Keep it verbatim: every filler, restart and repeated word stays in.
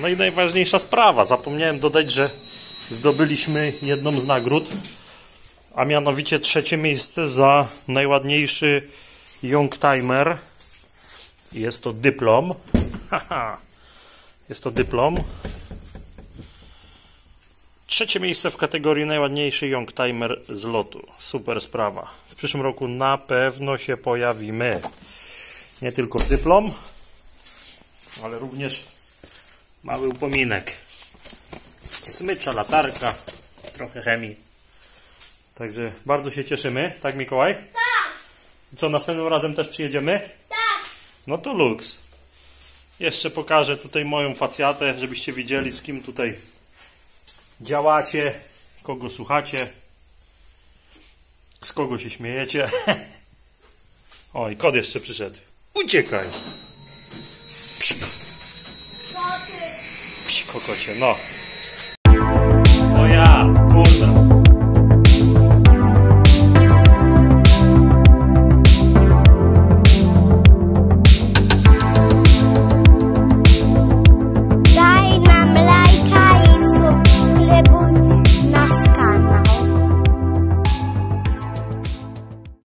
No i najważniejsza sprawa. Zapomniałem dodać, że zdobyliśmy jedną z nagród, a mianowicie trzecie miejsce za najładniejszy Youngtimer. Jest to dyplom. Jest to dyplom. Trzecie miejsce w kategorii najładniejszy Youngtimer z lotu. Super sprawa. W przyszłym roku na pewno się pojawimy. Nie tylko dyplom, ale również mały upominek. Smycza, latarka, trochę chemii. Także bardzo się cieszymy. Tak, Mikołaj? Tak! Co, następnym razem też przyjedziemy? Tak! No to luks. Jeszcze pokażę tutaj moją facjatę, żebyście widzieli, z kim tutaj działacie, kogo słuchacie, z kogo się śmiejecie. Oj, kot jeszcze przyszedł. Uciekaj! Psik. Koty! Psik, kokocie, no.